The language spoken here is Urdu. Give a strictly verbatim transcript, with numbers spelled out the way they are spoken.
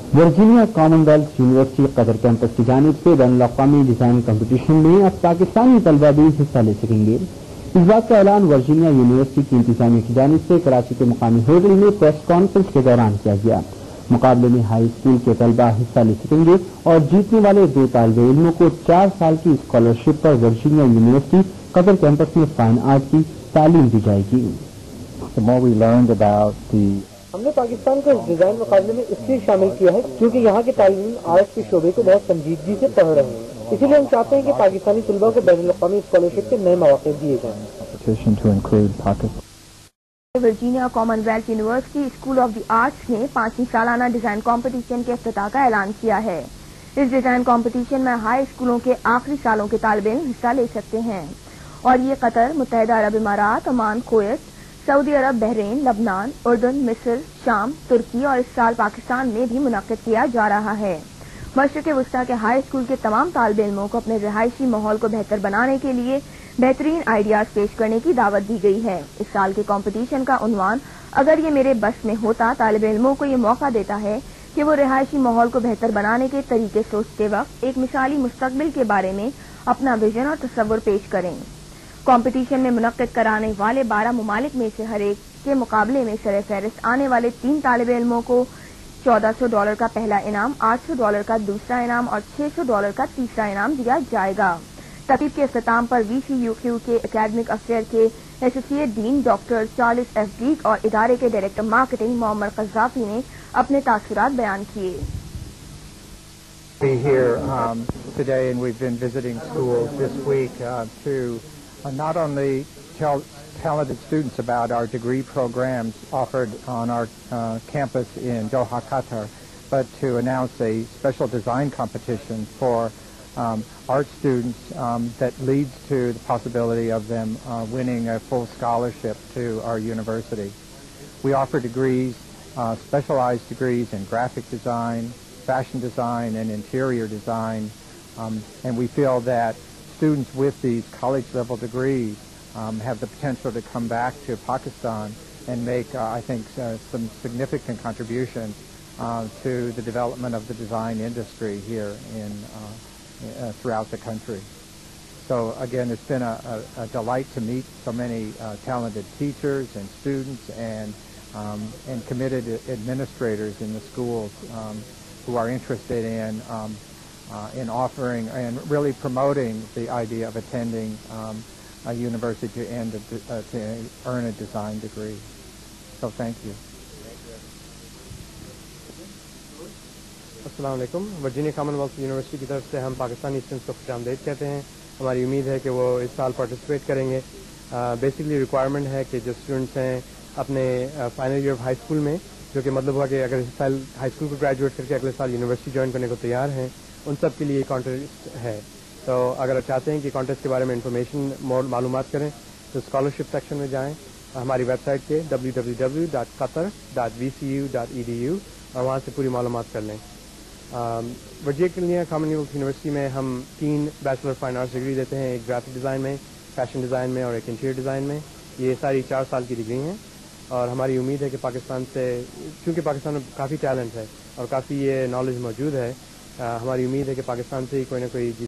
Virginia commonwealth university Qatar campus کی جانب سے بین الاقوامی ڈیزائن کمپٹیشن میں اب پاکستانی طلبہ بھی حصہ لے سکیں گے۔ اس بات کا اعلان ورجینیا یونیورسٹی کی انتظامیہ کی جانب سے کراچی کے مقامی ہوٹل میں پریس کانفرنس کے دوران کیا گیا۔ مقابلے میں ہائی اسکول کے طلبہ حصہ لے سکیں گے اور جیتنے والے دو طالب علموں کو چار سال کی اسکالرشپ پر ورجینیا یونیورسٹی قطر کیمپس میں فائن آرٹ کی تعلیم دی جائے گی۔ ہم نے پاکستان کو اس ڈیزائن مقابلے میں اس لیے شامل کیا ہے کیونکہ یہاں کے طالب علم آرٹ کے شعبے کو بہت سنجیدگی سے پڑھ رہے ہیں، اسی لیے ہم چاہتے ہیں کہ پاکستانی طلباء کو بین الاقوامی اسکالرشپ کے نئے مواقع دیے جائیں۔ Virginia commonwealth university school of the arts نے پانچویں سالانہ ڈیزائن کمپٹیشن کے افتتاح کا اعلان کیا ہے۔ اس ڈیزائن کمپٹیشن میں ہائی اسکولوں کے آخری سالوں کے طالب علم حصہ لے سکتے ہیں اور یہ قطر، متحدہ عرب امارات، عمان، کویت، سعودی عرب، بحرین، لبنان، اردن، مصر، شام، ترکی اور اس سال پاکستان میں بھی منعقد کیا جا رہا ہے۔ مشرق وسطی کے ہائی اسکول کے تمام طالب علموں کو اپنے رہائشی ماحول کو بہتر بنانے کے لیے بہترین آئیڈیاز پیش کرنے کی دعوت دی گئی ہے۔ اس سال کے کمپٹیشن کا عنوان اگر یہ میرے بس میں ہوتا طالب علموں کو یہ موقع دیتا ہے کہ وہ رہائشی ماحول کو بہتر بنانے کے طریقے سوچتے وقت ایک مثالی مستقبل کے بارے میں اپنا ویژن اور تصور پیش کریں۔ کمپٹیشن میں منعقد کرانے والے بارہ ممالک میں سے ہر ایک کے مقابلے میں سر فہرست آنے والے تین طالب علموں کو چودہ سو ڈالر کا پہلا انعام، آٹھ سو ڈالر کا دوسرا انعام اور چھ سو ڈالر کا تیسرا انعام دیا جائے گا۔ تقریب کے اختتام پر وی سی یو کیو کے اکیڈمک افیئر کے associate dean doctor Charles F Dick اور ادارے کے ڈائریکٹر مارکیٹنگ محمد قذافی نے اپنے تاثرات بیان کیے۔ Here um, today, and we've been visiting schools this week uh, to uh, not only tell talented students about our degree programs offered on our uh, campus in Doha, Qatar, but to announce a special design competition for um, art students um, that leads to the possibility of them uh, winning a full scholarship to our university. We offer degrees, uh, specialized degrees in graphic design, fashion design, and interior design, um, and we feel that students with these college-level degrees um, have the potential to come back to Pakistan and make, uh, I think, uh, some significant contributions uh, to the development of the design industry here in uh, uh, throughout the country. So again, it's been a, a, a delight to meet so many uh, talented teachers and students and um, and committed administrators in the schools um, who are interested in um, uh, in offering and really promoting the idea of attending um, a university to end a, uh, to earn a design degree. So thank you. السلام علیکم۔ ورجینیا کامن ویلتھ یونیورسٹی کی طرف سے ہم پاکستانی اسٹوڈنٹس کو خوش آمدید کہتے ہیں۔ ہماری امید ہے کہ وہ اس سال پارٹیسپیٹ کریں گے۔ بیسکلی ریکوائرمنٹ ہے کہ جو اسٹوڈنٹس ہیں اپنے final year of high school میں، جو کہ مطلب ہوا کہ اگر اس سال ہائی اسکول کو گریجویٹ کر کے اگلے سال یونیورسٹی جوائن کرنے کو تیار ہیں، ان سب کے لیے کانٹیسٹ ہے۔ تو اگر آپ چاہتے ہیں کہ کانٹیسٹ کے بارے میں انفارمیشن مور معلومات کریں تو اسکالرشپ سیکشن میں جائیں ہماری ویب سائٹ کے W W W dot Qatar dot V C U dot E D U اور وہاں سے پوری معلومات کر لیں۔ ورجینیا کامن ویلتھ یونیورسٹی میں ہم تین بیچلر فائن آرٹس ڈگری دیتے ہیں، ایک گرافک ڈیزائن میں، فیشن ڈیزائن میں اور ایک انٹیریئر ڈیزائن میں۔ یہ ساری چار سال کی ڈگری ہیں اور ہماری امید ہے کہ پاکستان سے، چونکہ پاکستان میں کافی ٹیلنٹ ہے اور کافی یہ نالج موجود ہے، ہماری امید ہے کہ پاکستان سے ہی کوئی نہ کوئی